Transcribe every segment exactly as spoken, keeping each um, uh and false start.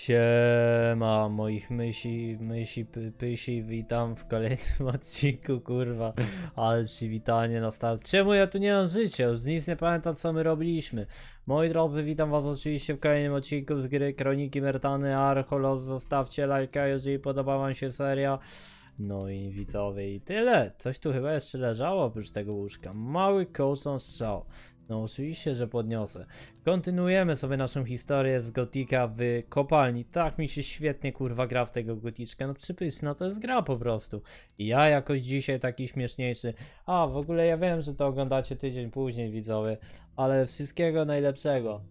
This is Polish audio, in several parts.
Siema moich myśli, myśli, py, pysi, witam w kolejnym odcinku, kurwa, ale przywitanie na start. Czemu ja tu nie mam życia? Już nic nie pamiętam, co my robiliśmy. Moi drodzy, witam was oczywiście w kolejnym odcinku z gry Kroniki Myrtany Archolos. Zostawcie lajka, jeżeli podoba wam się seria. No i widzowie, i tyle. Coś tu chyba jeszcze leżało oprócz tego łóżka. Mały kołczą strzał. No oczywiście, że podniosę. Kontynuujemy sobie naszą historię z Gotika w kopalni. Tak mi się świetnie kurwa gra w tego Goticzka. No przypyszna to jest gra po prostu. I ja jakoś dzisiaj taki śmieszniejszy. A w ogóle ja wiem, że to oglądacie tydzień później, widzowie. Ale wszystkiego najlepszego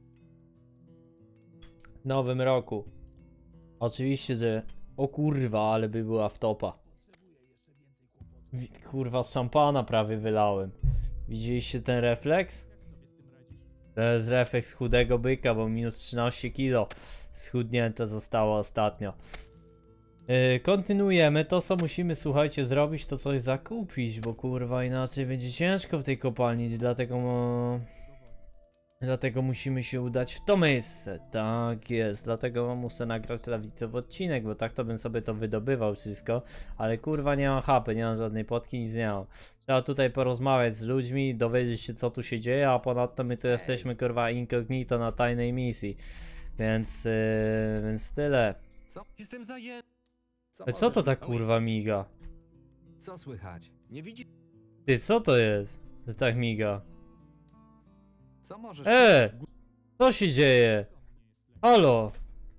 w nowym roku. Oczywiście, że... O kurwa, ale by była wtopa. Kurwa, z szampana prawie wylałem. Widzieliście ten refleks? To jest refleks chudego byka, bo minus trzynaście kilo schudnięte zostało ostatnio. Yy, kontynuujemy. To co musimy, słuchajcie, zrobić, to coś zakupić, bo kurwa inaczej będzie ciężko w tej kopalni, dlatego mo... Dlatego musimy się udać w to miejsce. Tak jest, dlatego muszę nagrać dla widzów odcinek, bo tak to bym sobie to wydobywał wszystko. Ale kurwa nie mam hapy, nie mam żadnej potki, nic nie mam. Trzeba tutaj porozmawiać z ludźmi, dowiedzieć się co tu się dzieje, a ponadto my tu jesteśmy kurwa incognito na tajnej misji. Więc, yy, więc tyle. Co? Jestem zajęty. Co, co to tak kurwa miga? Co słychać? Nie widzisz? Ty, co to jest, że tak miga? Co możesz? E! Co się dzieje? Halo?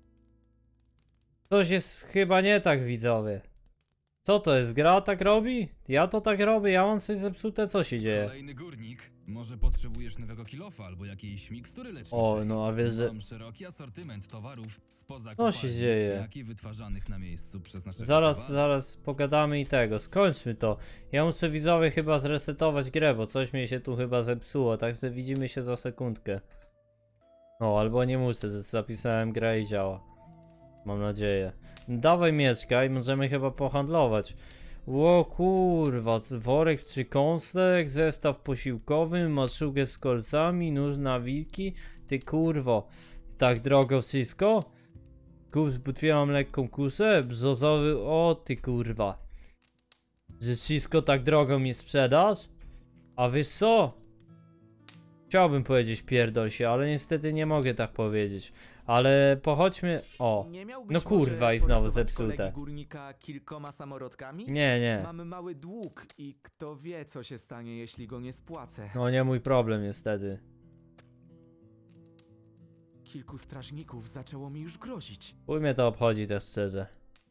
Coś jest chyba nie tak, widzowie. Co to jest? Gra tak robi? Ja to tak robię? Ja mam coś zepsute? Co się dzieje? Kolejny górnik. Może potrzebujesz nowego kilofa albo jakiejś mikstury leczniczej. O, no a wiesz, że... Mam szeroki asortyment towarów spoza Co się kopalni, dzieje? jak i wytwarzanych na miejscu przez nasze Zaraz, towary. zaraz pogadamy i tego. Skończmy to. Ja muszę, widzowie, chyba zresetować grę, bo coś mi się tu chyba zepsuło. Także widzimy się za sekundkę. O, albo nie muszę, zapisałem grę i działa. Mam nadzieję. Dawaj mieczka i możemy chyba pohandlować. Ło kurwa, worek trzy kąsek, zestaw posiłkowy, maszugę z kolcami, nóż na wilki. Ty kurwo, tak drogo wszystko? Kup zbutwiałam lekką kuszę, brzozowy, o ty kurwa. Że wszystko tak drogo mi sprzedasz? A wiesz co? Chciałbym powiedzieć pierdol się, ale niestety nie mogę tak powiedzieć. Ale pochodźmy... O, no kurwa i znowu zepsute. Górnika kilkoma samorodkami? Nie, nie. Mamy mały dług i kto wie co się stanie, jeśli go nie spłacę. No nie mój problem niestety. Kilku strażników zaczęło mi już grozić. Chuj mnie to obchodzi też szczerze.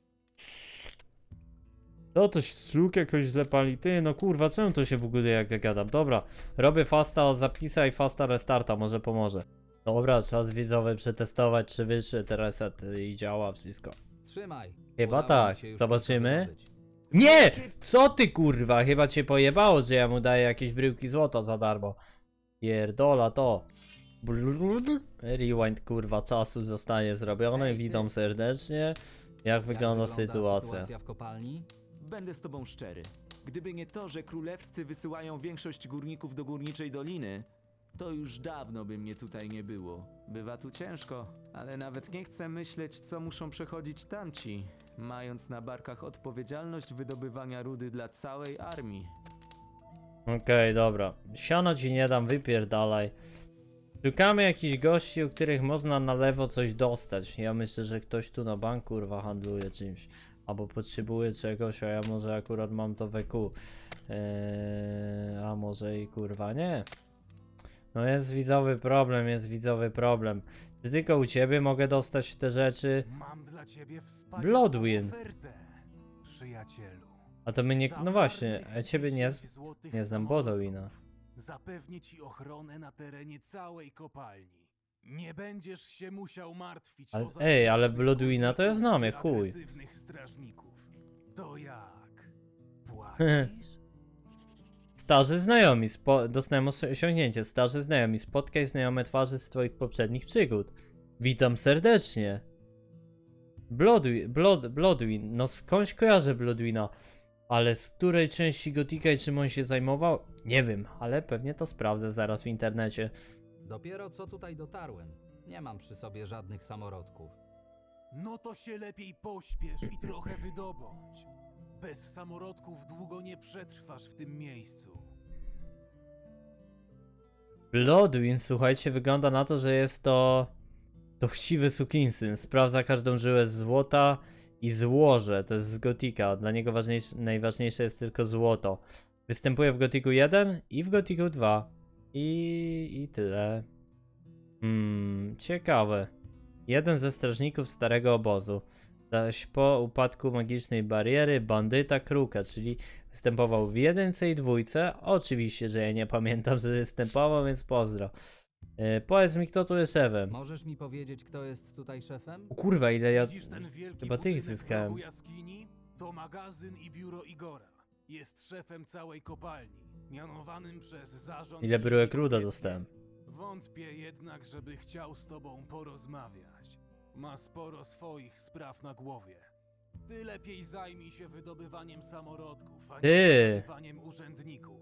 To to szluk jakoś źle pali. Ty, no kurwa, czemu to się buguje jak ja gadam? Dobra, robię fasta zapisa i fasta restarta, może pomoże. Dobra, czas widzowy przetestować, czy wyższy teraz i działa wszystko. Trzymaj. Chyba Udało mi tak, się już zobaczymy. to wydobyć. Nie! Co ty kurwa? Chyba cię pojebało, że ja mu daję jakieś bryłki złota za darmo. Pierdola to. Rewind kurwa czasu zostanie zrobiony. Ej, ty. Witam serdecznie. Jak wygląda, Jak sytuacja? sytuacja w kopalni? Będę z tobą szczery. Gdyby nie to, że królewscy wysyłają większość górników do Górniczej Doliny, to już dawno by mnie tutaj nie było. Bywa tu ciężko, ale nawet nie chcę myśleć, co muszą przechodzić tamci, mając na barkach odpowiedzialność wydobywania rudy dla całej armii. Okej, okay, dobra. Siano ci nie dam, wypierdalaj. Szukamy jakichś gości, u których można na lewo coś dostać. Ja myślę, że ktoś tu na banku kurwa handluje czymś. Albo potrzebuje czegoś, a ja może akurat mam to w E Q. Eee, a może i kurwa nie. No jest widzowy problem, jest widzowy problem. Czy tylko u ciebie mogę dostać te rzeczy? Mam dla ciebie wspaniałą Bloodwind. ofertę, przyjacielu. A to my nie... Za No właśnie, marnych a ciebie nie, dziesięć złotych nie znam samolotów Bloodwinda. Zapewnię ci ochronę na terenie całej kopalni. Nie będziesz się musiał martwić Ale- o ej, ale zazdrosnych Bloodwina to ja górników znam, ja czy chuj. agresywnych strażników. To jak? Płacisz? Starzy znajomi, spo... dostałem osiągnięcie. Starzy znajomi, spotkaj znajome twarze z twoich poprzednich przygód. Witam serdecznie. Bloodwin, Blood, Bloodwin, no skądś kojarzę Bloodwina. Ale z której części Gotika i czym on się zajmował? Nie wiem, ale pewnie to sprawdzę zaraz w internecie. Dopiero co tutaj dotarłem. Nie mam przy sobie żadnych samorodków. No to się lepiej pośpiesz i trochę wydobądź. Bez samorodków długo nie przetrwasz w tym miejscu. Bloodwind, słuchajcie, wygląda na to, że jest to... To chciwy sukinsyn. Sprawdza każdą żyłę złota i złoże. To jest z Gotika. Dla niego ważniejsze, najważniejsze jest tylko złoto. Występuje w Gotiku jeden i w Gotiku dwa. I, i tyle. Hmm, ciekawe. Jeden ze strażników starego obozu. Zaś po upadku magicznej bariery bandyta Kruka, czyli występował w jedynce i dwójce. Oczywiście, że ja nie pamiętam, że występował, więc pozdro. Yy, powiedz mi, kto tu jest szefem. Możesz mi powiedzieć, kto jest tutaj szefem? O kurwa, ile ja... Widzisz ten wielki chyba tych budynek zyskałem. w rogu jaskini? To magazyn i biuro Igora. Jest szefem całej kopalni, mianowanym przez zarząd... Ile bryłek linii ruda obecnie. dostałem. Wątpię jednak, żeby chciał z tobą porozmawiać. Ma sporo swoich spraw na głowie. Ty lepiej zajmij się wydobywaniem samorodków, a nie Ty. wydobywaniem urzędników.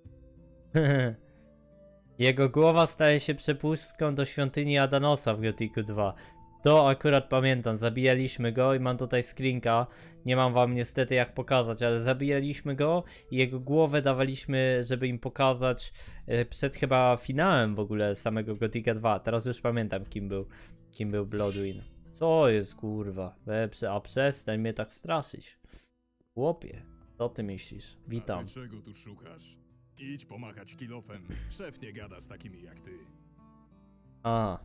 Jego głowa staje się przepustką do świątyni Adanosa w Gotiku dwa. To akurat pamiętam, zabijaliśmy go i mam tutaj screenka. Nie mam wam niestety jak pokazać, ale zabijaliśmy go i jego głowę dawaliśmy, żeby im pokazać e, przed chyba finałem w ogóle samego Gotika dwa. Teraz już pamiętam kim był, kim był Bloodwind. Co jest kurwa? E, a przestań mnie tak straszyć. Chłopie, co ty myślisz? Witam. A ty czego tu szukasz? Idź pomachać kilofem. Szef nie gada z takimi jak ty. A.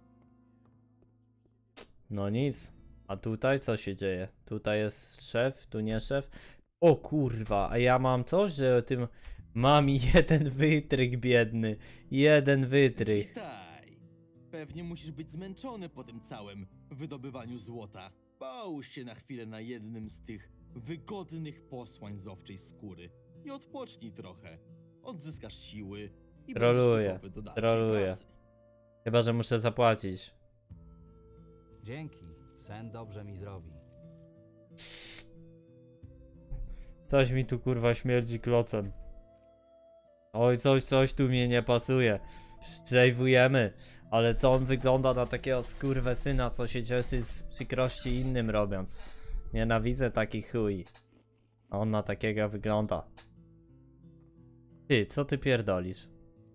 No nic. A tutaj co się dzieje? Tutaj jest szef, tu nie szef. O kurwa, a ja mam coś, że o tym mam jeden wytrych biedny. Jeden wytrych. Witaj. Pewnie musisz być zmęczony po tym całym wydobywaniu złota. Połóż się na chwilę na jednym z tych wygodnych posłań z owczej skóry i odpocznij trochę. Odzyskasz siły i Troluję, będziesz gotowy do dalszej troluję. pracy. Chyba, że muszę zapłacić. Dzięki. Sen dobrze mi zrobi. Coś mi tu kurwa śmierdzi klocem. Oj, coś, coś tu mnie nie pasuje. Szczęjwujemy. Ale to on wygląda na takiego skurwysyna, co się cieszy z przykrości innym robiąc. Nienawidzę takich chuj. A on na takiego wygląda. Ty, co ty pierdolisz?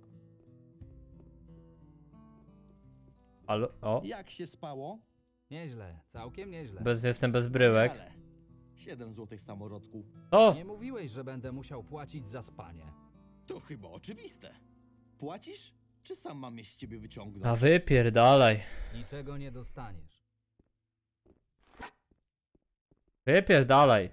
Alo, o, Jak się spało? Nieźle, całkiem nieźle. bez, jestem bez bryłek. Ale siedem złotych samorodków. O, Nie mówiłeś, że będę musiał płacić za spanie. To chyba oczywiste. Płacisz? Czy sam mam je z ciebie wyciągnąć? a wypierdalaj. Niczego nie dostaniesz. Wypierdalaj.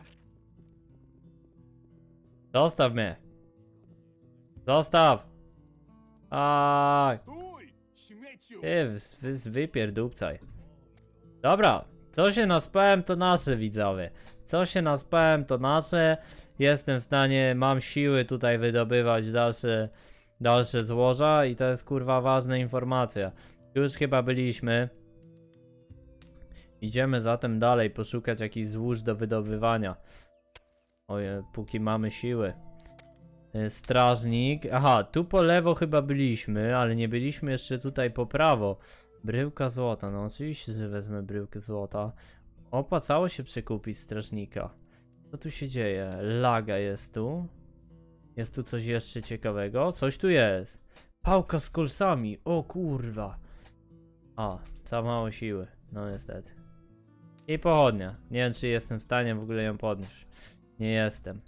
Zostaw mnie. Zostaw. Aj. Stój! Śmieciu! Ty, wy, wy, wypierdupcaj. Dobra, co się naspałem to nasze widzowie. Co się naspałem to nasze. Jestem w stanie, mam siły tutaj wydobywać dalsze, dalsze złoża i to jest kurwa ważna informacja. Już chyba byliśmy. Idziemy zatem dalej poszukać jakichś złóż do wydobywania. Oje, póki mamy siły. Y, Strażnik. Aha, tu po lewo chyba byliśmy, ale nie byliśmy jeszcze tutaj po prawo. Bryłka złota. No oczywiście, że wezmę bryłkę złota. Opłacało się przekupić strażnika. Co tu się dzieje? Laga jest tu. Jest tu coś jeszcze ciekawego? Coś tu jest. Pałka z kolcami. O kurwa. A, za mało siły. No niestety. I pochodnia. Nie wiem, czy jestem w stanie w ogóle ją podnieść. Nie jestem.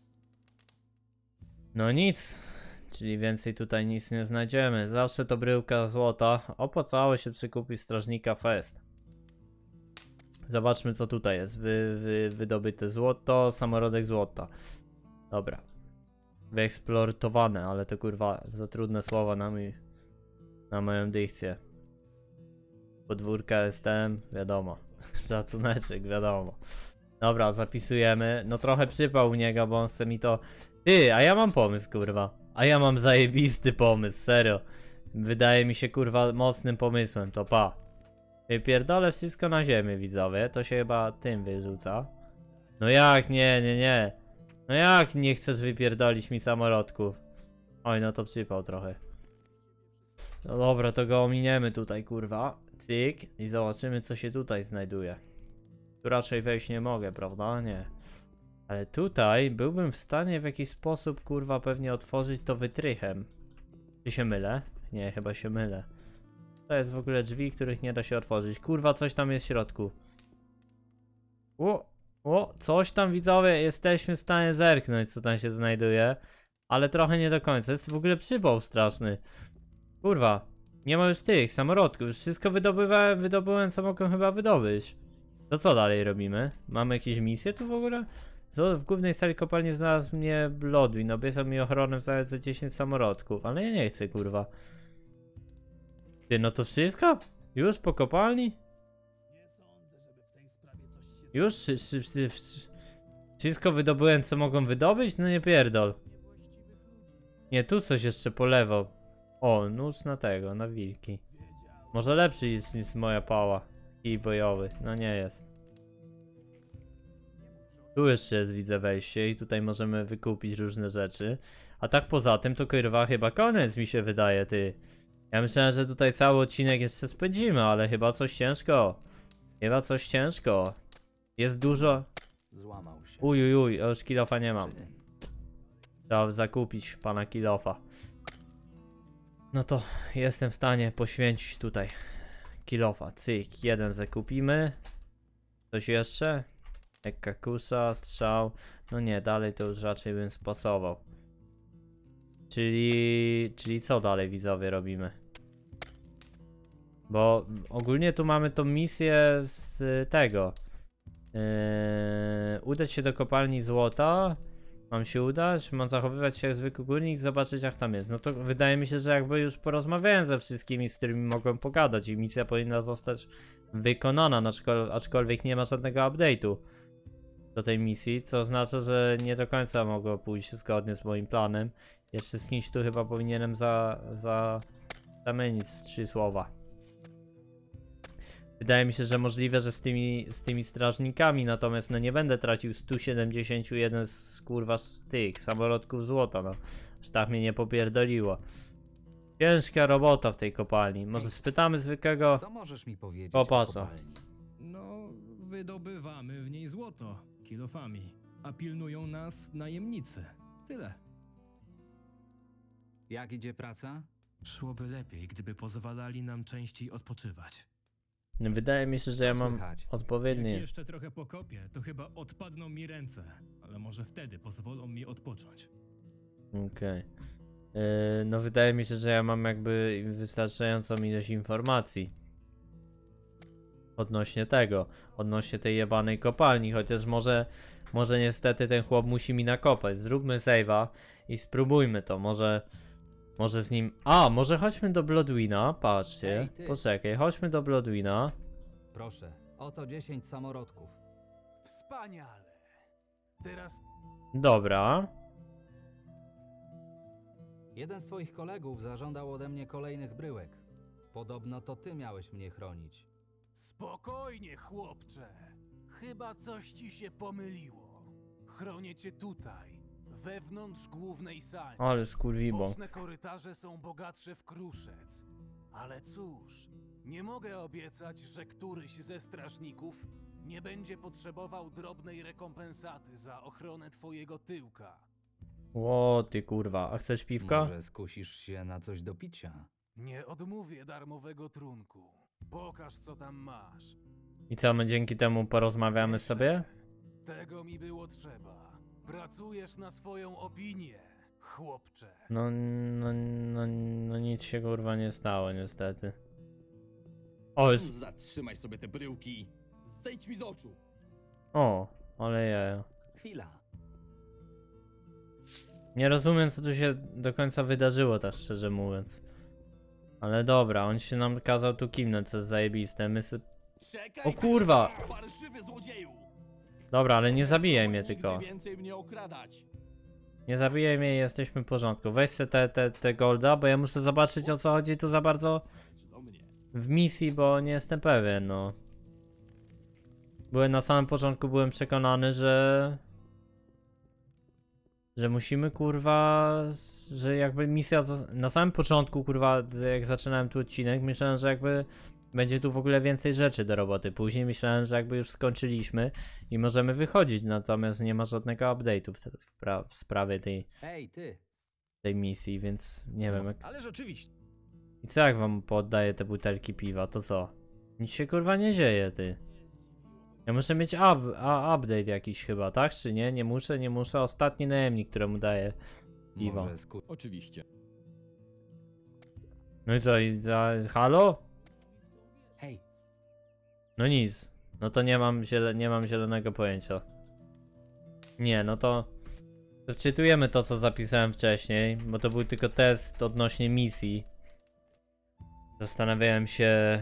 No nic. Czyli więcej tutaj nic nie znajdziemy. Zawsze to bryłka złota. Opłacało się przekupić strażnika fest. Zobaczmy, co tutaj jest. Wy, wy, wydobyte złoto, samorodek złota. Dobra. Wyeksploatowane, ale to kurwa za trudne słowa na, mój, na moją dykcję. Podwórka jestem, wiadomo. Szacuneczek, wiadomo. Dobra, zapisujemy. No trochę przypał u niego, bo on chce mi to... Ty, a ja mam pomysł, kurwa. A ja mam zajebisty pomysł, serio. Wydaje mi się, kurwa, mocnym pomysłem, to pa. Wypierdolę wszystko na ziemię, widzowie. To się chyba tym wyrzuca. No jak? Nie, nie, nie. No jak nie chcesz wypierdolić mi samorodków? Oj, no to przypał trochę. No dobra, to go ominiemy tutaj, kurwa. cyk i zobaczymy co się tutaj znajduje. Tu raczej wejść nie mogę, prawda? Nie. Ale tutaj byłbym w stanie w jakiś sposób kurwa pewnie otworzyć to wytrychem. Czy się mylę? Nie, chyba się mylę. To jest w ogóle drzwi, których nie da się otworzyć. Kurwa, coś tam jest w środku. O, o, coś tam widzowie, jesteśmy w stanie zerknąć co tam się znajduje. Ale trochę nie do końca, jest w ogóle przypał straszny. Kurwa, nie ma już tych samorodków, już wszystko wydobywałem, wydobyłem co mogłem chyba wydobyć. To co dalej robimy? Mamy jakieś misje tu w ogóle? W głównej sali kopalni znalazł mnie Bloodwin, obiecał mi ochronę w zamian za dziesięć samorodków, ale ja nie chcę kurwa. Ty, no to wszystko? Już po kopalni? Już? Wszy- wszy- wszy- wszy- Wszystko wydobyłem co mogą wydobyć? No nie pierdol. Nie, tu coś jeszcze po lewo. O, nóż na tego, na wilki. Może lepszy jest niż moja pała. I bojowy, no nie jest. Tu jeszcze jest, widzę, wejście i tutaj możemy wykupić różne rzeczy. A tak poza tym to kurwa chyba koniec mi się wydaje, ty. Ja myślałem, że tutaj cały odcinek jeszcze spędzimy, ale chyba coś ciężko. Chyba coś ciężko. Jest dużo. Złamał się. Uj, uj, uj, już kilofa nie mam. Czy- Trzeba zakupić pana kilofa. No to jestem w stanie poświęcić tutaj kilofa. Cyk, jeden zakupimy. Coś jeszcze? Ekakusa, strzał. No nie, dalej to już raczej bym spasował. Czyli... Czyli co dalej widzowie robimy? Bo ogólnie tu mamy tą misję z tego. Yy, udać się do kopalni złota. Mam się udać, mam zachowywać się jak zwykły górnik, zobaczyć jak tam jest. No to wydaje mi się, że jakby już porozmawiałem ze wszystkimi, z którymi mogłem pogadać i misja powinna zostać wykonana, aczkol aczkolwiek nie ma żadnego update'u do tej misji, co oznacza, że nie do końca mogło pójść zgodnie z moim planem. Jeszcze z kimś tu chyba powinienem za, za zamienić z trzy słowa. Wydaje mi się, że możliwe, że z tymi, z tymi strażnikami, natomiast no nie będę tracił sto siedemdziesiąt jeden z kurwa z tych samorodków złota, no. Aż tak mnie nie popierdoliło. Ciężka robota w tej kopalni. Może spytamy zwykłego Co możesz mi powiedzieć kopasa. o kopalni? No, wydobywamy w niej złoto kilofami, a pilnują nas najemnicy. Tyle. Jak idzie praca? Szłoby lepiej, gdyby pozwalali nam częściej odpoczywać. Wydaje mi się, że Co ja mam słychać? Jak odpowiednie. jeszcze trochę pokopię, to chyba odpadną mi ręce, ale może wtedy pozwolą mi odpocząć. Okej. Yy, no wydaje mi się, że ja mam jakby wystarczającą ilość informacji odnośnie tego, odnośnie tej jebanej kopalni, chociaż może, może niestety ten chłop musi mi nakopać. Zróbmy save'a i spróbujmy to, może, może z nim... A, może chodźmy do Bloodwina, patrzcie, Ej, ty. poczekaj, chodźmy do Bloodwina. Proszę, oto dziesięć samorodków. Wspaniale. Teraz Dobra, Jeden z twoich kolegów zażądał ode mnie kolejnych bryłek. Podobno to ty miałeś mnie chronić. spokojnie, chłopcze. Chyba coś ci się pomyliło. Chronię cię tutaj, wewnątrz głównej sali. ale skurwibo. Boczne korytarze są bogatsze w kruszec. Ale cóż, nie mogę obiecać, że któryś ze strażników nie będzie potrzebował drobnej rekompensaty za ochronę twojego tyłka. Ło ty kurwa, a chcesz piwka? Może skusisz się na coś do picia? Nie odmówię darmowego trunku. Pokaż, co tam masz. I co, my dzięki temu porozmawiamy sobie? Tego mi było trzeba. Pracujesz na swoją opinię, chłopcze. No, no, no, no nic się kurwa nie stało niestety. O, jest... Zatrzymaj sobie te bryłki! Zejdź mi z oczu! O, ale ja. Chwila. Nie rozumiem co tu się do końca wydarzyło, tak szczerze mówiąc. Ale dobra, on się nam kazał tu kimnąć, co jest zajebiste. My sy... Czekaj! O kurwa! Parszywy złodzieju! Dobra, ale nie zabijaj mnie Nigdy tylko. więcej mnie okradać! Nie zabijaj mnie i jesteśmy w porządku. Weź se te, te, te golda, bo ja muszę zobaczyć o co chodzi tu za bardzo Znaczy do mnie. w misji, bo nie jestem pewien, no. Byłem na samym początku, byłem przekonany, że... Że musimy, kurwa, że jakby misja... za- Na samym początku, kurwa, jak zaczynałem tu odcinek, myślałem, że jakby będzie tu w ogóle więcej rzeczy do roboty. Później myślałem, że jakby już skończyliśmy i możemy wychodzić, natomiast nie ma żadnego update'u w, w, pra w sprawie tej, Ej, ty! tej misji, więc nie wiem jak... Ależ oczywiście. I co jak wam poddaję te butelki piwa, to co? Nic się kurwa nie dzieje, ty. Ja muszę mieć up, a, update jakiś chyba, tak? Czy nie? Nie muszę, nie muszę. Ostatni najemnik, któremu daję piwo. Może sku... Oczywiście. No i co? I za... Halo? Hej, No nic. No to nie mam, ziele... nie mam zielonego pojęcia. Nie, no to... Czytujemy to, co zapisałem wcześniej, bo to był tylko test odnośnie misji. Zastanawiałem się,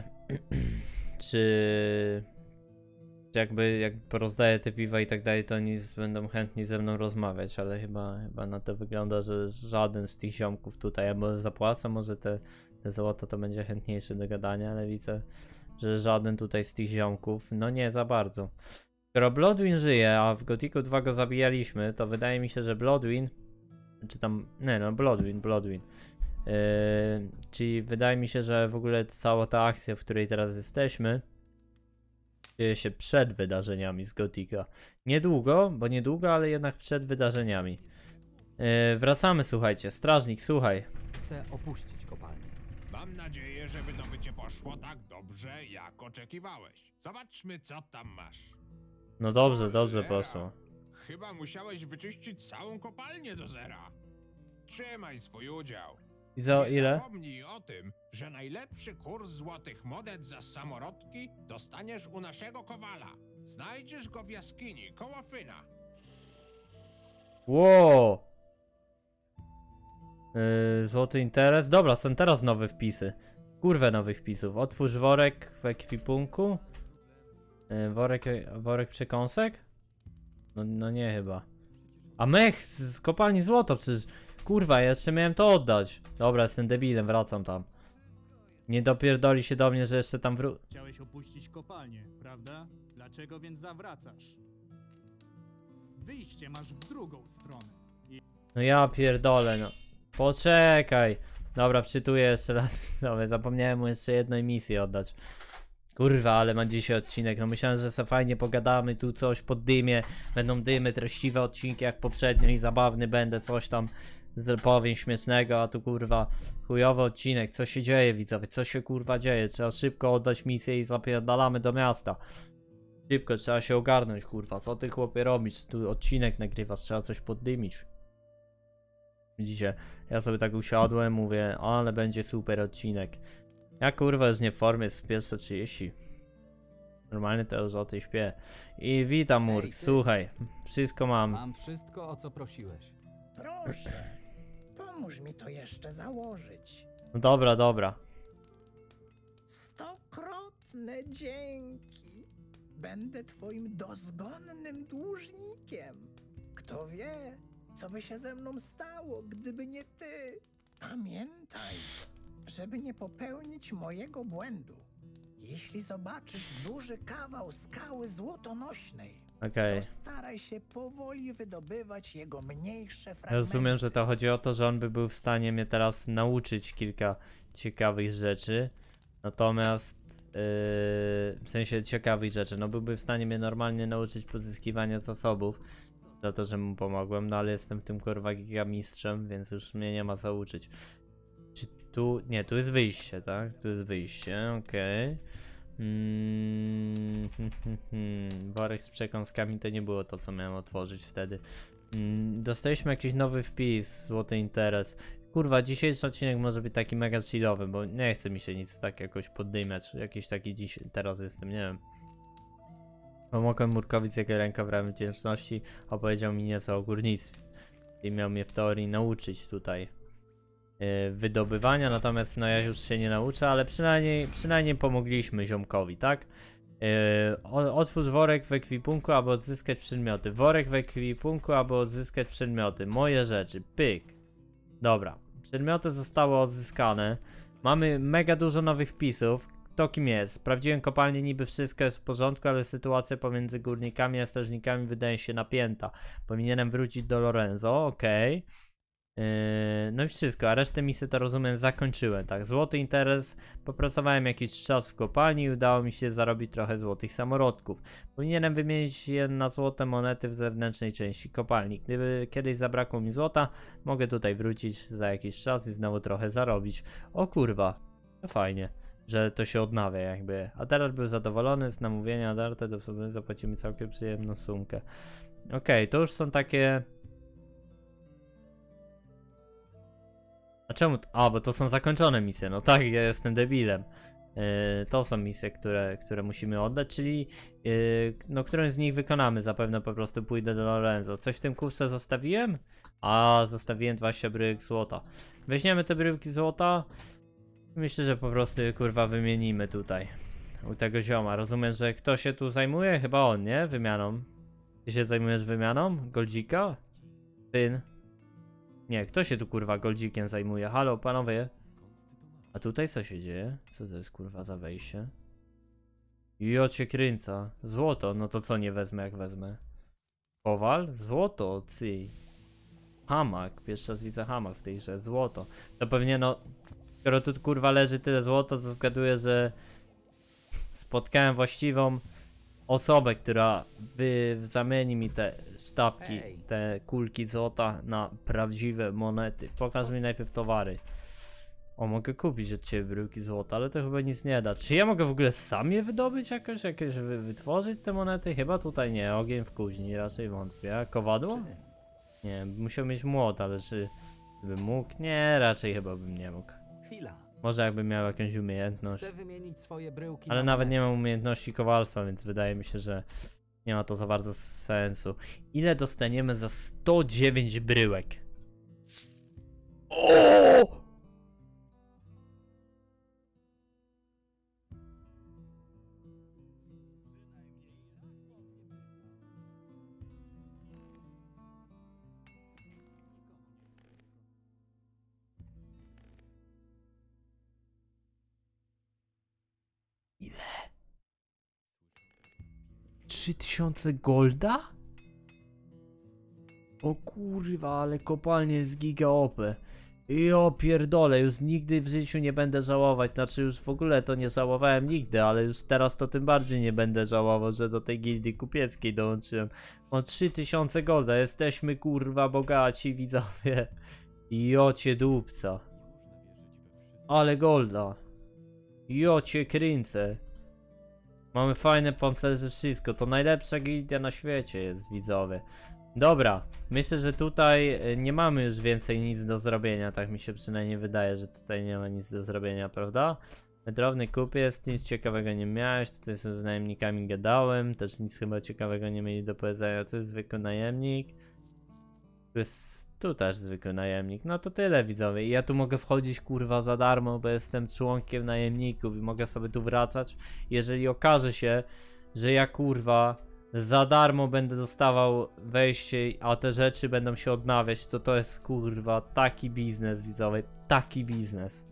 czy... czy jakby jak porozdaję te piwa i tak dalej, to oni z- będą chętni ze mną rozmawiać, ale chyba, chyba na to wygląda, że żaden z tych ziomków tutaj, albo zapłacę, może te, te złoto to będzie chętniejszy do gadania, ale widzę, że żaden tutaj z tych ziomków, no nie za bardzo. Skoro Bloodwin żyje, a w Gothicu dwa go zabijaliśmy, to wydaje mi się, że Bloodwin, czy tam, nie no, Bloodwin, Bloodwin. Yy, czyli wydaje mi się, że w ogóle cała ta akcja, w której teraz jesteśmy, dzieje się przed wydarzeniami z Gothica. Niedługo, bo niedługo, ale jednak przed wydarzeniami. Yy, wracamy, słuchajcie. Strażnik, słuchaj. chcę opuścić kopalnię. Mam nadzieję, że wydobycie poszło tak dobrze, jak oczekiwałeś. Zobaczmy, co tam masz. No dobrze, dobrze Cholera. poszło. Chyba musiałeś wyczyścić całą kopalnię do zera. Trzymaj swój udział. I za Nie ile? zapomnij o tym, że najlepszy kurs złotych monet za samorodki dostaniesz u naszego kowala. Znajdziesz go w jaskini koło Fyna. Wow. Yy, złoty interes. Dobra, są teraz nowe wpisy. Kurwę nowych wpisów. Otwórz worek w ekwipunku. Yy, worek, worek przekąsek? No, no nie chyba. A mech z, z kopalni złoto, przecież kurwa, ja jeszcze miałem to oddać. Dobra, jestem debilem, wracam tam. Nie dopierdoli się do mnie, że jeszcze tam wró... Chciałeś opuścić kopalnię, prawda? Dlaczego więc zawracasz? Wyjście masz w drugą stronę. No ja pierdolę, no. Poczekaj. Dobra, wczytuję jeszcze raz. Dobra, zapomniałem mu jeszcze jednej misji oddać. Kurwa, ale ma dzisiaj odcinek. No myślałem, że sobie fajnie pogadamy, tu coś pod dymie. Będą dymy, treściwe odcinki jak poprzednio i zabawny będę, coś tam z powiem śmiesznego, a tu kurwa chujowy odcinek. Co się dzieje, widzowie? Co się kurwa dzieje? Trzeba szybko oddać misję i zapierdalamy do miasta. Szybko, trzeba się ogarnąć, kurwa. Co ty chłopie robisz? Tu odcinek nagrywasz, trzeba coś poddymić. Widzicie, ja sobie tak usiadłem, mówię, ale będzie super odcinek. Ja kurwa już nie w formie, z pierwsze trzydzieści. Normalnie to już o tej śpię. I witam Murk, Ej, ty. słuchaj, wszystko mam. Mam wszystko, o co prosiłeś. Proszę, pomóż mi to jeszcze założyć. No dobra, dobra. Stokrotne dzięki. Będę twoim dozgonnym dłużnikiem. Kto wie, co by się ze mną stało, gdyby nie ty. Pamiętaj, żeby nie popełnić mojego błędu. Jeśli zobaczysz duży kawał skały złotonośnej, Okej. to staraj się powoli wydobywać jego mniejsze Ja fragmenty. rozumiem, że to chodzi o to, że on by był w stanie mnie teraz nauczyć kilka ciekawych rzeczy. Natomiast yy, w sensie ciekawych rzeczy, no byłby w stanie mnie normalnie nauczyć pozyskiwania zasobów. Za to, że mu pomogłem, no ale jestem tym kurwa gigamistrzem, więc już mnie nie ma co uczyć. Czy tu... nie, tu jest wyjście, tak? Tu jest wyjście, okej. Mm, hmm, hmm, hmm. Worek z przekąskami to nie było to, co miałem otworzyć wtedy. Mm, dostaliśmy jakiś nowy wpis, złoty interes. Kurwa, dzisiejszy odcinek może być taki mega chillowy, bo nie chce mi się nic tak jakoś poddymiać. Jakiś taki dziś, teraz jestem, nie wiem. Pomogłem Murkowi z jego ręka w ramach wdzięczności, opowiedział mi nieco o górnictwie. I miał mnie w teorii nauczyć tutaj yy, wydobywania, natomiast no ja już się nie nauczę, ale przynajmniej, przynajmniej pomogliśmy ziomkowi, tak? Yy, o- otwórz worek w ekwipunku, aby odzyskać przedmioty. Worek w ekwipunku, aby odzyskać przedmioty. Moje rzeczy, pyk. Dobra, przedmioty zostały odzyskane. Mamy mega dużo nowych wpisów. Kto kim jest? Sprawdziłem kopalnię, niby wszystko jest w porządku, ale sytuacja pomiędzy górnikami a strażnikami wydaje się napięta. Powinienem wrócić do Lorenzo, okej. Yy, no i wszystko, a resztę misji to rozumiem zakończyłem, tak, złoty interes, popracowałem jakiś czas w kopalni i udało mi się zarobić trochę złotych samorodków. Powinienem wymienić je na złote monety w zewnętrznej części kopalni. Gdyby kiedyś zabrakło mi złota, mogę tutaj wrócić za jakiś czas i znowu trochę zarobić. O kurwa, to fajnie, że to się odnawia jakby. A teraz był zadowolony z namówienia Darte, do sobie zapłacimy całkiem przyjemną sumkę. Okej, okay, to już są takie... A czemu? A, bo to są zakończone misje. No tak, ja jestem debilem. Yy, to są misje, które, które musimy oddać, czyli yy, no którąś z nich wykonamy. Zapewne po prostu pójdę do Lorenzo. Coś w tym kursie zostawiłem? A, zostawiłem dwadzieścia bryłek złota. Weźmiemy te bryłki złota. Myślę, że po prostu kurwa wymienimy tutaj. U tego zioma. Rozumiem, że kto się tu zajmuje? Chyba on, nie? Wymianą. Ty się zajmujesz wymianą? Goldzika? Pyn. Nie, kto się tu kurwa goldzikiem zajmuje? Halo, panowie. A tutaj co się dzieje? Co to jest kurwa za wejście? Jocie kręca. Złoto, no to co nie wezmę jak wezmę? Kowal? Złoto, cy. Hamak, pierwszy raz widzę hamak w tej grze. Złoto. To pewnie no, skoro tu kurwa leży tyle złota, to zgaduję, że spotkałem właściwą osobę, która wy, zamieni mi te sztabki, Hej. te kulki złota na prawdziwe monety. Pokaż mi najpierw towary. O, mogę kupić od ciebie bryłki złota, ale to chyba nic nie da. Czy ja mogę w ogóle sam je wydobyć jakoś, jakieś wy, wytworzyć te monety? Chyba tutaj nie, ogień w kuźni, raczej wątpię. A kowadło? Nie, musiał mieć młot, ale czy bym mógł? Nie, raczej chyba bym nie mógł. Chwila. Może jakbym miał jakąś umiejętność. Chcę wymienić swoje bryłki Ale na nawet monety. nie mam umiejętności kowalstwa, więc wydaje mi się, że nie ma to za bardzo sensu. Ile dostaniemy za sto dziewięć bryłek? O! trzy tysiące golda? O kurwa, ale kopalnie jest giga O P. Jo pierdolę, już nigdy w życiu nie będę żałować, znaczy już w ogóle to nie żałowałem nigdy, ale już teraz to tym bardziej nie będę żałował, że do tej gildii kupieckiej dołączyłem. Mam trzy tysiące golda, jesteśmy kurwa bogaci widzowie. Jocie dupca. Ale golda. Jocie kręcę. Mamy fajne pancerze, wszystko. To najlepsza gildia na świecie jest, widzowie. Dobra, myślę, że tutaj nie mamy już więcej nic do zrobienia. Tak mi się przynajmniej wydaje, że tutaj nie ma nic do zrobienia, prawda? Drobny kupiec, nic ciekawego nie miałeś. Tutaj z najemnikami gadałem. Też nic chyba ciekawego nie mieli do powiedzenia. To jest zwykły najemnik. Tu jest... Tu też zwykły najemnik. No to tyle, widzowie. I ja tu mogę wchodzić kurwa za darmo, bo jestem członkiem najemników i mogę sobie tu wracać. Jeżeli okaże się, że ja kurwa za darmo będę dostawał wejście, a te rzeczy będą się odnawiać, to to jest kurwa taki biznes, widzowie. Taki biznes.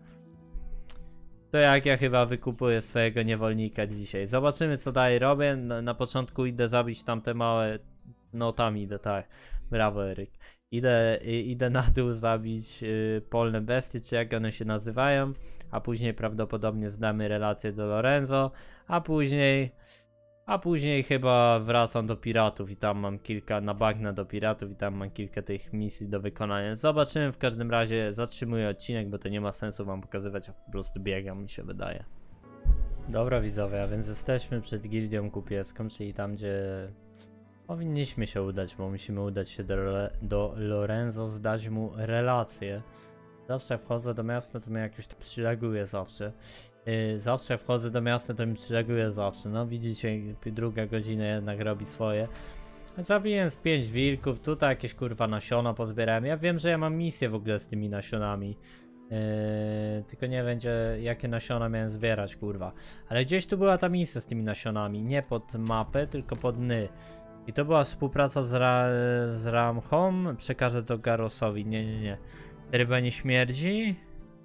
To jak ja chyba wykupuję swojego niewolnika dzisiaj. Zobaczymy co dalej robię. Na, na początku idę zabić tamte małe... No tam idę, tak. Brawo, Eryk. Idę, idę na dół zabić y, polne bestie, czy jak one się nazywają, a później prawdopodobnie znamy relację do Lorenzo, a później, a później chyba wracam do piratów i tam mam kilka, na bagna do piratów i tam mam kilka tych misji do wykonania. Zobaczymy, w każdym razie zatrzymuję odcinek, bo to nie ma sensu wam pokazywać, a po prostu biegam, mi się wydaje. Dobra widzowie, a więc jesteśmy przed gildią kupiecką, czyli tam gdzie... Powinniśmy się udać, bo musimy udać się do, do Lorenzo, zdać mu relację. Zawsze wchodzę do miasta, to mi jakoś to przyleguje zawsze. Yy, zawsze wchodzę do miasta, to mi przyleguje zawsze. No widzicie, druga godzina jednak robi swoje. Zabiłem z pięć wilków, tutaj jakieś kurwa nasiona pozbierałem. Ja wiem, że ja mam misję w ogóle z tymi nasionami. Yy, tylko nie będzie jakie nasiona miałem zbierać, kurwa. Ale gdzieś tu była ta misja z tymi nasionami. Nie pod mapę, tylko pod ny. I to była współpraca z, Ra z Ramhom. Przekażę to Garosowi. Nie, nie, nie. Ryba nie śmierdzi?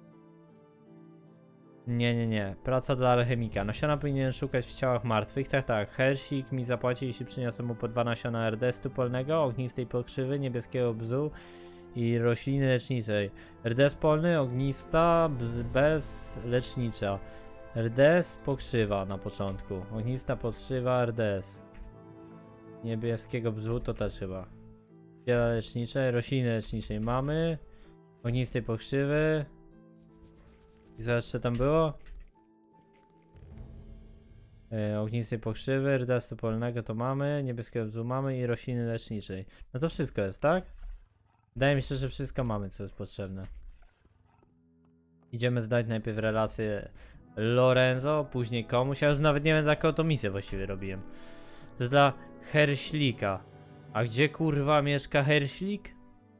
Nie, nie, nie. Praca dla alchemika. Nasiona powinien szukać w ciałach martwych. Tak, tak. Hersik mi zapłaci, jeśli przyniosę mu po dwa nasiona erdestu polnego, ognistej pokrzywy, niebieskiego bzu i rośliny leczniczej. R D S polny, ognista, bz, bez lecznicza. R D S pokrzywa na początku. Ognista pokrzywa R D S. Niebieskiego bzu to też chyba. Ziela lecznicze, rośliny leczniczej mamy. Ognistej pokrzywy. I co jeszcze tam było? E, ognistej pokrzywy, R D S polnego to mamy, niebieskiego bzu mamy i rośliny leczniczej. No to wszystko jest, tak? Wydaje mi się, że wszystko mamy, co jest potrzebne. Idziemy zdać najpierw relację Lorenzo, później komuś. Ja już nawet nie wiem, dla kogo to misję właściwie robiłem. To jest dla Herślika. A gdzie kurwa mieszka Herślik?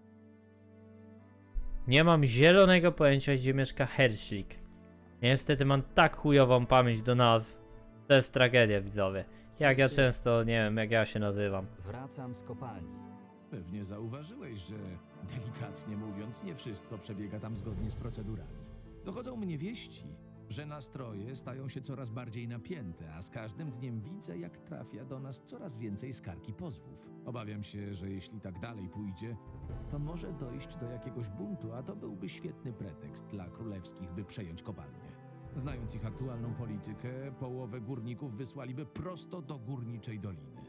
Nie mam zielonego pojęcia, gdzie mieszka Herślik. Niestety mam tak chujową pamięć do nazw. To jest tragedia, widzowie. Jak ja często, nie wiem, jak ja się nazywam. Wracam z kopalni. Pewnie zauważyłeś, że delikatnie mówiąc, nie wszystko przebiega tam zgodnie z procedurami. Dochodzą mnie wieści, że nastroje stają się coraz bardziej napięte, a z każdym dniem widzę, jak trafia do nas coraz więcej skarg i pozwów. Obawiam się, że jeśli tak dalej pójdzie, to może dojść do jakiegoś buntu, a to byłby świetny pretekst dla królewskich, by przejąć kopalnię. Znając ich aktualną politykę, połowę górników wysłaliby prosto do Górniczej Doliny.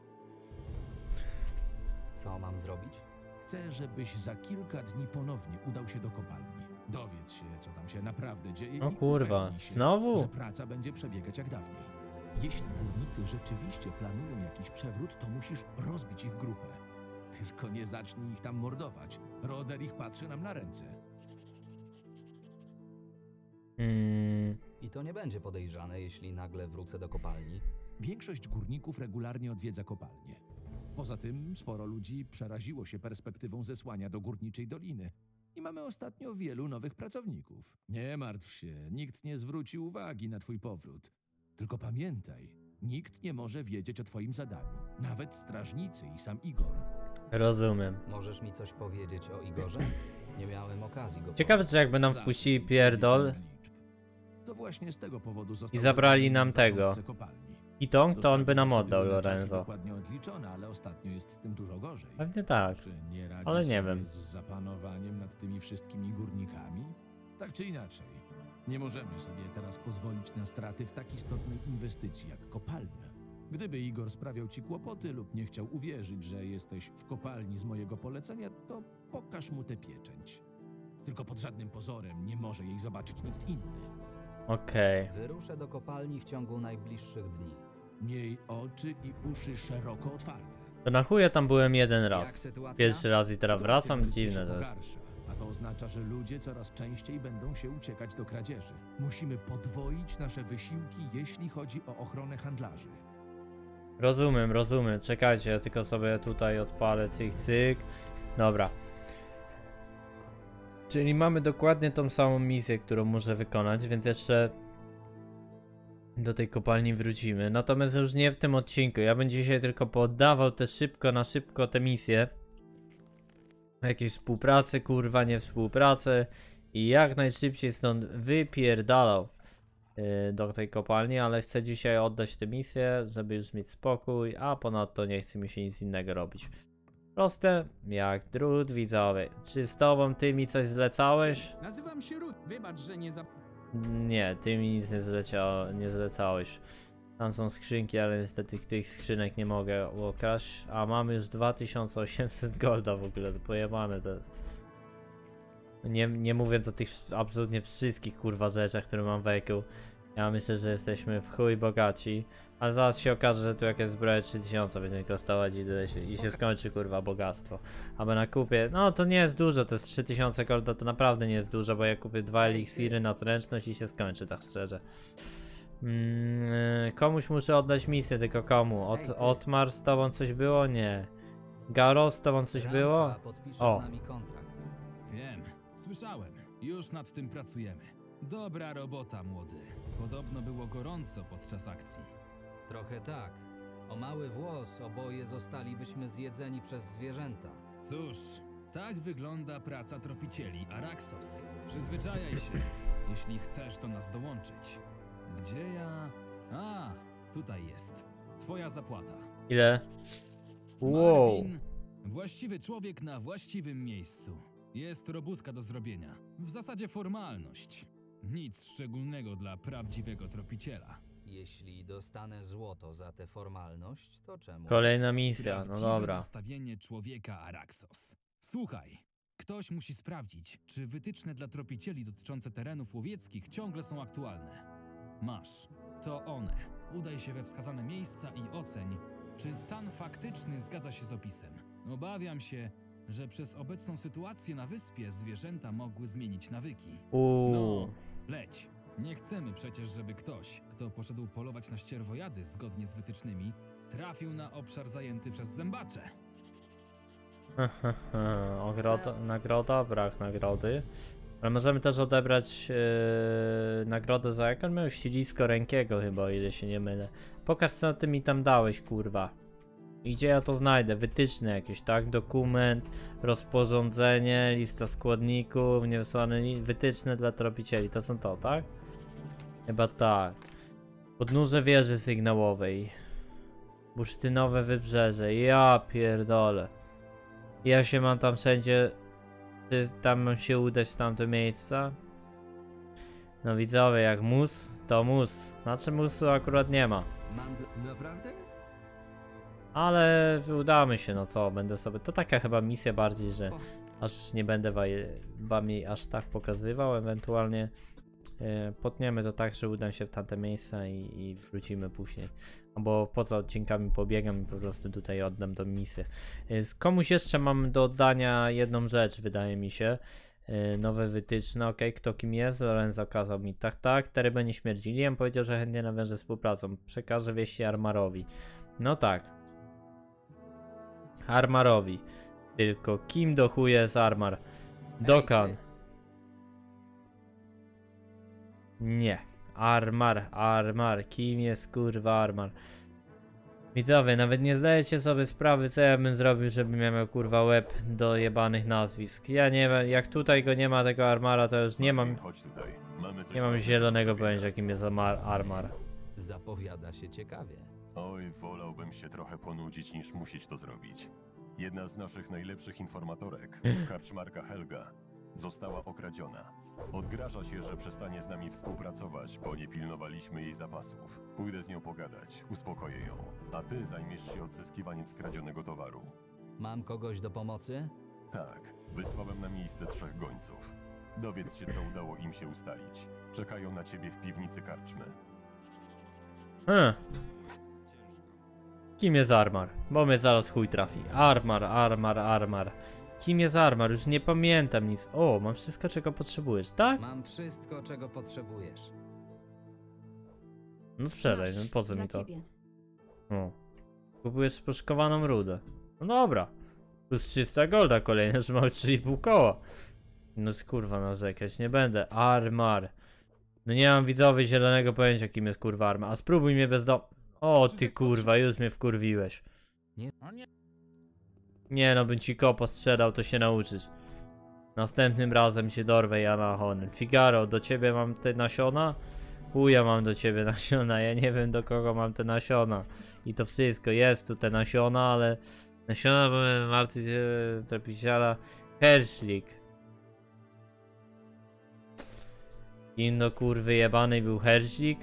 Co mam zrobić? Chcę, żebyś za kilka dni ponownie udał się do kopalni. Dowiedz się, co tam się naprawdę dzieje. O i kurwa, upewnij się, znowu? że praca będzie przebiegać jak dawniej. Jeśli górnicy rzeczywiście planują jakiś przewrót, to musisz rozbić ich grupę. Tylko nie zacznij ich tam mordować. Roderich patrzy nam na ręce. Hmm. I to nie będzie podejrzane, jeśli nagle wrócę do kopalni. Większość górników regularnie odwiedza kopalnię. Poza tym sporo ludzi przeraziło się perspektywą zesłania do Górniczej Doliny. I mamy ostatnio wielu nowych pracowników. Nie martw się, nikt nie zwróci uwagi na twój powrót. Tylko pamiętaj, nikt nie może wiedzieć o twoim zadaniu. Nawet strażnicy i sam Igor. Rozumiem. Możesz mi coś powiedzieć o Igorze? Nie miałem okazji go Ciekawe, czy jakby nam wpuścili pierdol To właśnie z tego powodu i został zabrali wybrany nam za tego zarządcę kopalni. Kitong, to on by nam Dostawy oddał, były na czasy Lorenzo. dokładnie odliczone, ale ostatnio jest z tym dużo gorzej. Pewnie tak. Czy nie radzi ale nie sobie wiem. z zapanowaniem nad tymi wszystkimi górnikami? Tak czy inaczej, nie możemy sobie teraz pozwolić na straty w tak istotnej inwestycji jak kopalnia. Gdyby Igor sprawiał ci kłopoty lub nie chciał uwierzyć, że jesteś w kopalni z mojego polecenia, to pokaż mu tę pieczęć. Tylko pod żadnym pozorem nie może jej zobaczyć nikt inny. Okej. Wyruszę do kopalni w ciągu najbliższych dni. Miej oczy i uszy szeroko otwarte. To na chuja tam byłem jeden Jak raz. sytuacja? Pierwszy raz i teraz Sytuacja wracam? według mnie Dziwne się to jest. pogarsza, a to oznacza, że ludzie coraz częściej będą się uciekać do kradzieży. Musimy podwoić nasze wysiłki, jeśli chodzi o ochronę handlarzy. Rozumiem, rozumiem. Czekajcie, ja tylko sobie tutaj odpalę cyk, cyk. Dobra. Czyli mamy dokładnie tą samą misję, którą muszę wykonać, więc jeszcze do tej kopalni wrócimy. Natomiast już nie w tym odcinku. Ja bym dzisiaj tylko poddawał te szybko na szybko te misje. Jakieś współpracy, kurwa, nie współpracy. I jak najszybciej stąd wypierdalał yy, do tej kopalni, ale chcę dzisiaj oddać tę misję, żeby już mieć spokój, a ponadto nie chce mi się nic innego robić. Proste jak drut, widzowie. Czy z tobą ty mi coś zlecałeś? Nazywam się Rud. Wybacz, że nie za... Nie, ty mi nic nie, zlecia, nie zlecałeś. Tam są skrzynki, ale niestety tych skrzynek nie mogę okraść. A mamy już dwa tysiące osiemset golda w ogóle, to pojebane to jest. Nie, nie mówiąc o tych absolutnie wszystkich kurwa rzeczach, które mam w eku. Ja myślę, że jesteśmy w chuj bogaci. Ale zaraz się okaże, że tu jakaś zbroja trzy tysiące będzie kosztować i, się, i się skończy kurwa bogactwo. Aby na kupie, no to nie jest dużo, to jest trzy tysiące golda, to naprawdę nie jest dużo, bo ja kupię dwa eliksiry na zręczność i się skończy, tak szczerze. Mm, komuś muszę oddać misję, tylko komu? Ot, Otmar, z tobą coś było? Nie. Garo, z tobą coś było? Rampa podpisze O. z nami kontrakt. Wiem, słyszałem. Już nad tym pracujemy. Dobra robota, młody. Podobno było gorąco podczas akcji. Trochę tak. O mały włos oboje zostalibyśmy zjedzeni przez zwierzęta. Cóż, tak wygląda praca tropicieli Araxos. Przyzwyczajaj się, jeśli chcesz do nas dołączyć. Gdzie ja... A, tutaj jest. Twoja zapłata. Ile? Wow. Marvin, Właściwy człowiek na właściwym miejscu. Jest robótka do zrobienia. W zasadzie formalność. Nic szczególnego dla prawdziwego tropiciela. Jeśli dostanę złoto za tę formalność, to czemu? Kolejna misja, no Prawdziwe dobra. nastawienie człowieka Araxos. Słuchaj, ktoś musi sprawdzić, czy wytyczne dla tropicieli dotyczące terenów łowieckich ciągle są aktualne. Masz, to one. Udaj się we wskazane miejsca i oceń, czy stan faktyczny zgadza się z opisem. Obawiam się, że przez obecną sytuację na wyspie zwierzęta mogły zmienić nawyki. Uuu. No, leć. Nie chcemy przecież, żeby ktoś, kto poszedł polować na ścierwojady zgodnie z wytycznymi, trafił na obszar zajęty przez zębacze. Ogroda, nagroda, brak nagrody. Ale możemy też odebrać yy, nagrodę za jak on miał ścielisko rękiego chyba, o ile się nie mylę. Pokaż co ty mi tam dałeś, kurwa. I gdzie ja to znajdę? Wytyczne jakieś, tak? Dokument, rozporządzenie, lista składników, niewysłane li wytyczne dla tropicieli. To są to, tak? Chyba tak. Podnóże wieży sygnałowej. Bursztynowe wybrzeże. Ja pierdolę. Ja się mam tam wszędzie... Czy tam mam się udać w tamte miejsca? No widzowie, jak mus, to mus. Znaczy musu akurat nie ma. Naprawdę? Ale udamy się, no co, będę sobie... To taka chyba misja bardziej, że aż nie będę wa wam jej aż tak pokazywał, ewentualnie e, potniemy to tak, że udam się w tamte miejsca i, i wrócimy później. Albo poza odcinkami pobiegam i po prostu tutaj oddam tą misję. E, z komuś jeszcze mam do oddania jedną rzecz, wydaje mi się. E, nowe wytyczne, ok, kto kim jest? Lorenzo kazał mi, tak, tak, Teryby nie śmierdzi. Liam powiedział, że chętnie nawiąże współpracę. Przekażę wieści Armarowi. No tak. Armarowi. Tylko kim do chuja jest Armar? Dokkan. Nie. Armar, Armar. Kim jest kurwa Armar? Widzowie, nawet nie zdajecie sobie sprawy, co ja bym zrobił, żebym ja miał kurwa łeb do jebanych nazwisk. Ja nie wiem, jak tutaj go nie ma, tego Armara, to już nie mam... Nie mam zielonego pojęcia, kim jest Armar. Zapowiada się ciekawie. Oj, wolałbym się trochę ponudzić, niż musieć to zrobić. Jedna z naszych najlepszych informatorek, karczmarka Helga, została okradziona. Odgraża się, że przestanie z nami współpracować, bo nie pilnowaliśmy jej zapasów. Pójdę z nią pogadać, uspokoję ją, a ty zajmiesz się odzyskiwaniem skradzionego towaru. Mam kogoś do pomocy? Tak, wysłałem na miejsce trzech gońców. Dowiedz się, co udało im się ustalić. Czekają na ciebie w piwnicy karczmy. Hmm. Kim jest Armar? Bo mnie zaraz chuj trafi. Armar, Armar, Armar. Kim jest Armar? Już nie pamiętam nic. O, mam wszystko, czego potrzebujesz, tak? Mam wszystko, czego potrzebujesz. No sprzedaj, no po co mi to? O. Kupujesz poszukowaną rudę. No dobra. Plus trzysta golda kolejne, że mamy trzy i pół koła. No kurwa, narzekać nie będę. Armar. No nie mam widzowie zielonego pojęcia, kim jest kurwa Armar. A spróbuj mnie bez do... O ty kurwa, już mnie wkurwiłeś. Nie. Nie no, bym ci kopo sprzedał, to się nauczysz. Następnym razem się dorwę ja na honor. Figaro, do ciebie mam te nasiona? Chuja mam do ciebie nasiona, ja nie wiem do kogo mam te nasiona. I to wszystko, jest tu te nasiona, ale... Nasiona, bo Marty Tropiciela... Herszlik. Kim do kurwy jebanej był Herszlik?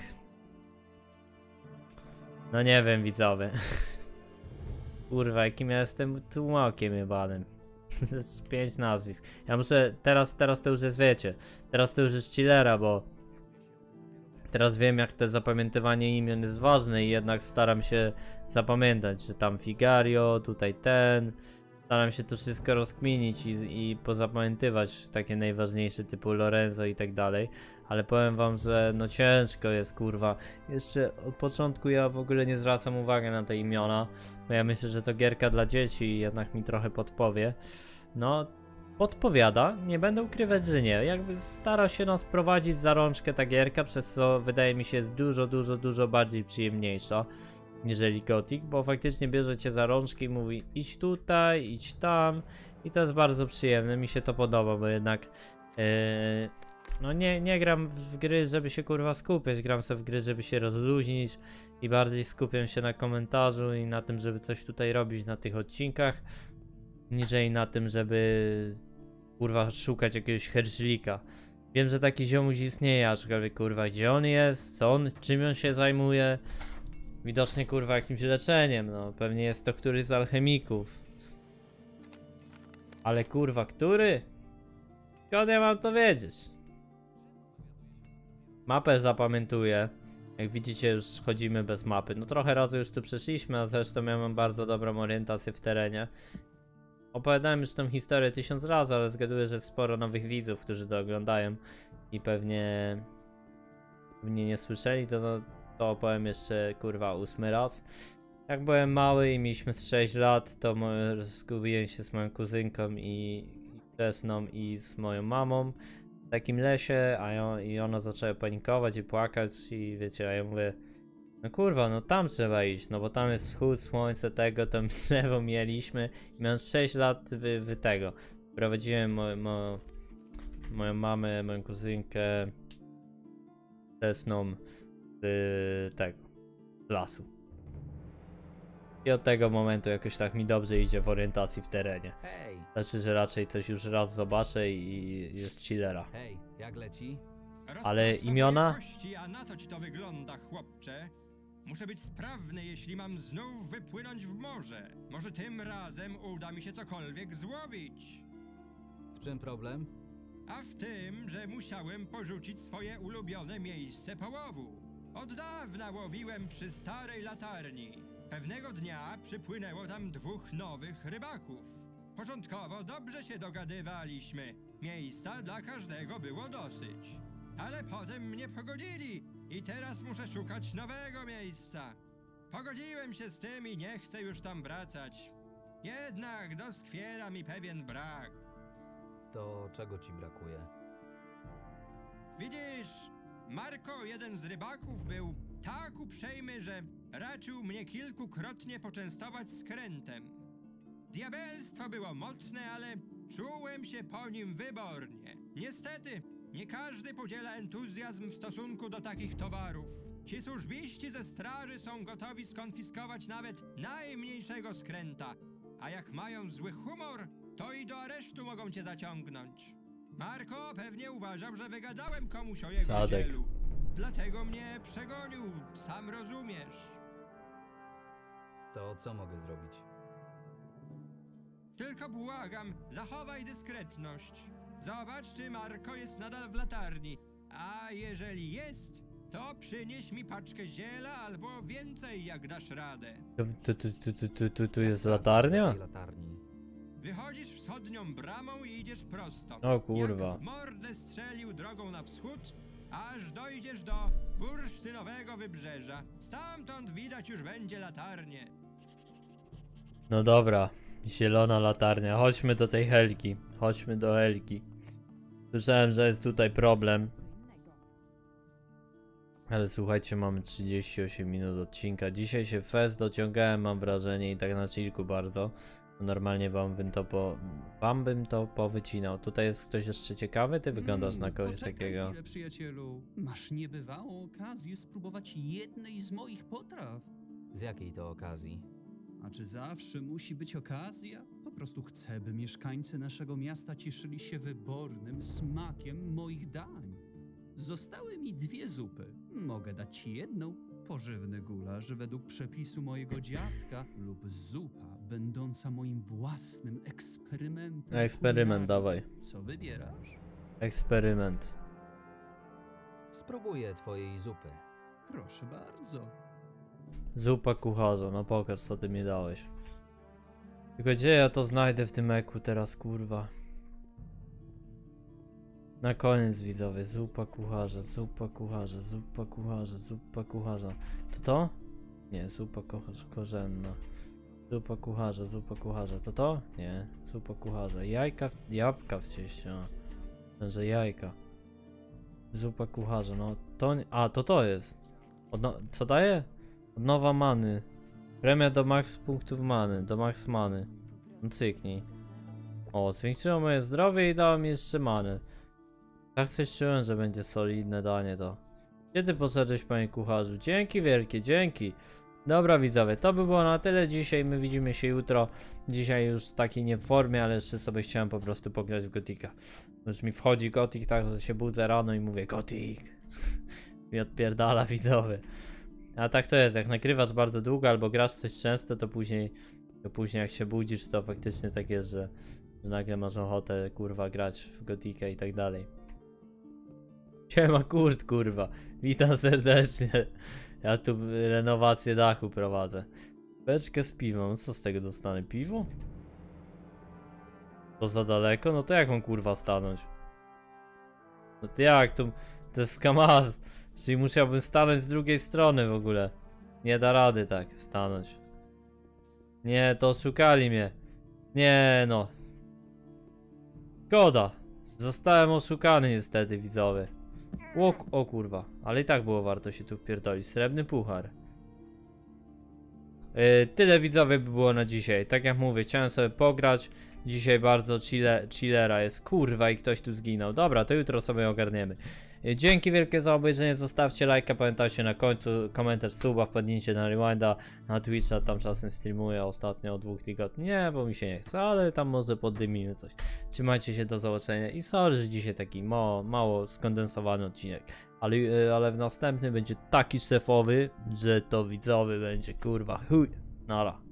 No nie wiem widzowie. Kurwa, jakim ja jestem tłumakiem jebanym. Z pięć nazwisk. Ja muszę, teraz, teraz to już jest, wiecie. Teraz to już jest chillera, bo... Teraz wiem, jak te zapamiętywanie imion jest ważne i jednak staram się zapamiętać, że tam Figario, tutaj ten. Staram się to wszystko rozkminić i, i pozapamiętywać takie najważniejsze typu Lorenzo i tak dalej. Ale powiem wam, że no ciężko jest kurwa. Jeszcze od początku ja w ogóle nie zwracam uwagi na te imiona, bo ja myślę, że to gierka dla dzieci i jednak mi trochę podpowie. No, podpowiada, nie będę ukrywać, że nie. Jakby stara się nas prowadzić za rączkę ta gierka, przez co wydaje mi się jest dużo, dużo, dużo bardziej przyjemniejsza niżeli Gothic, bo faktycznie bierze cię za rączki i mówi idź tutaj, idź tam i to jest bardzo przyjemne, mi się to podoba, bo jednak yy, no nie, nie gram w gry, żeby się kurwa skupiać, gram sobie w gry, żeby się rozluźnić i bardziej skupiam się na komentarzu i na tym, żeby coś tutaj robić na tych odcinkach. niżej na tym, żeby kurwa szukać jakiegoś herszlika. Wiem, że taki ziomuś istnieje, aczkolwiek kurwa gdzie on jest, co on, czym on się zajmuje. Widocznie kurwa jakimś leczeniem, no pewnie jest to któryś z alchemików. Ale kurwa, który? Skąd ja mam to wiedzieć? Mapę zapamiętuję. Jak widzicie, już chodzimy bez mapy. No trochę razy już tu przeszliśmy, a zresztą ja mam bardzo dobrą orientację w terenie. Opowiadałem już tą historię tysiąc razy, ale zgaduję, że sporo nowych widzów, którzy to oglądają i pewnie, pewnie nie słyszeli, to, to, to opowiem jeszcze kurwa ósmy raz. Jak byłem mały i mieliśmy z sześć lat, to zgubiłem się z moją kuzynką i wczesną i z moją mamą w takim lesie, a ją, i ona zaczęła panikować i płakać i wiecie, a ja mówię, no kurwa, no tam trzeba iść, no bo tam jest wschód, słońce, tego, tam drzewo mieliśmy i miałem sześć lat wy, wy tego. Prowadziłem mo, mo, moją mamę, moją kuzynkę wczesną z tego, z lasu. I od tego momentu jakoś tak mi dobrze idzie w orientacji w terenie. Hej, Znaczy, że raczej coś już raz zobaczę i jest chillera. hej, jak leci? Ale imiona? Kości, a na co ci to wygląda, chłopcze? Muszę być sprawny, jeśli mam znów wypłynąć w morze. Może tym razem uda mi się cokolwiek złowić. W czym problem? A w tym, że musiałem porzucić swoje ulubione miejsce połowu. Od dawna łowiłem przy starej latarni. Pewnego dnia przypłynęło tam dwóch nowych rybaków. Początkowo dobrze się dogadywaliśmy. Miejsca dla każdego było dosyć. Ale potem mnie pogodzili i teraz muszę szukać nowego miejsca. Pogodziłem się z tym i nie chcę już tam wracać. Jednak doskwiera mi pewien brak. To czego ci brakuje? Widzisz, Marko, jeden z rybaków, był tak uprzejmy, że raczył mnie kilkukrotnie poczęstować skrętem. Diabelstwo było mocne, ale czułem się po nim wybornie. Niestety, nie każdy podziela entuzjazm w stosunku do takich towarów. Ci służbiści ze straży są gotowi skonfiskować nawet najmniejszego skręta, a jak mają zły humor, to i do aresztu mogą cię zaciągnąć. Marko pewnie uważał, że wygadałem komuś o jego Sadek. cielu. Dlatego mnie przegonił, sam rozumiesz. To co mogę zrobić? Tylko błagam, zachowaj dyskretność. Zobacz, czy Marko jest nadal w latarni. A jeżeli jest, to przynieś mi paczkę ziela albo więcej, jak dasz radę. Tu, tu, tu, tu, tu, tu, tu jest latarnia? Latarni. Wychodzisz wschodnią bramą i idziesz prosto. O kurwa. Jak w mordę strzelił drogą na wschód, aż dojdziesz do bursztynowego wybrzeża. Stamtąd widać już będzie latarnię. No dobra, zielona latarnia. Chodźmy do tej Helki. Chodźmy do Helki. Słyszałem, że jest tutaj problem. Ale słuchajcie, mamy trzydzieści osiem minut odcinka. Dzisiaj się fest dociągałem, mam wrażenie, i tak na chillku bardzo. Normalnie wam bym to po... wam bym to powycinał. Tutaj jest ktoś jeszcze ciekawy? Ty wyglądasz na kogoś Poczekaj takiego. chwilę, przyjacielu. Masz niebywałą okazję spróbować jednej z moich potraw. Z jakiej to okazji? A czy zawsze musi być okazja? Po prostu chcę, by mieszkańcy naszego miasta cieszyli się wybornym smakiem moich dań. Zostały mi dwie zupy. Mogę dać ci jedną. Pożywny gulasz według przepisu mojego dziadka lub zupa będąca moim własnym eksperymentem. Eksperyment, kulinarnym. dawaj. Co wybierasz? Eksperyment. Spróbuję twojej zupy. Proszę bardzo. Zupa kucharza, no pokaż co ty mi dałeś. Tylko gdzie ja to znajdę w tym eku teraz, kurwa? Na koniec widzowie, zupa kucharza, zupa kucharza, zupa kucharza, zupa kucharza. To to? Nie, zupa kucharza, korzenna. Zupa kucharza, zupa kucharza. To to? Nie, zupa kucharza. Jajka, w... jabłka w cieście, a. Że jajka. Zupa kucharza, no to nie... A, to to jest. Odno... Co daje? Odnowa many. Premia do max punktów many, do max many. No cyknij. O, zwiększyło moje zdrowie i dało mi jeszcze many. Tak coś czułem, że będzie solidne danie to. Gdzie ty poszedłeś, panie kucharzu? Dzięki wielkie, dzięki. Dobra widzowie, to by było na tyle dzisiaj, my widzimy się jutro. Dzisiaj już w takiej nie w formie, ale jeszcze sobie chciałem po prostu pograć w Gotika. Już mi wchodzi Gotik, tak, że się budzę rano i mówię Gotik. I odpierdala widzowie. A tak to jest, jak nagrywasz bardzo długo albo grasz coś często, to później, to później jak się budzisz, to faktycznie tak jest, że, że nagle masz ochotę kurwa grać w Gotika i tak dalej. Siema Kurt, kurwa, witam serdecznie. Ja tu renowację dachu prowadzę. Beczkę z piwem, co z tego dostanę? Piwo? To za daleko? No to jak mam kurwa stanąć? No to jak? To, to jest kamaz. Czyli musiałbym stanąć z drugiej strony w ogóle. Nie da rady tak stanąć. Nie, to oszukali mnie. Nie no. Szkoda. Zostałem oszukany niestety widzowie. O, o kurwa, ale i tak było warto się tu wpierdolić. Srebrny puchar. Yy, tyle widzowie by było na dzisiaj. Tak jak mówię, chciałem sobie pograć. Dzisiaj bardzo chille, chillera jest. Kurwa i ktoś tu zginął. Dobra, to jutro sobie ogarniemy. Yy, dzięki wielkie za obejrzenie. Zostawcie lajka, pamiętajcie na końcu komentarz, suba, wpadnijcie na Rewinda, na Twitcha, tam czasem streamuję ostatnio od dwóch tygodni. Nie, bo mi się nie chce, ale tam może poddymimy coś. Trzymajcie się, do zobaczenia i sorry, że dzisiaj taki mało, mało skondensowany odcinek. Ale, yy, ale w następnym będzie taki szefowy, że to widzowy będzie kurwa chuj. Nara.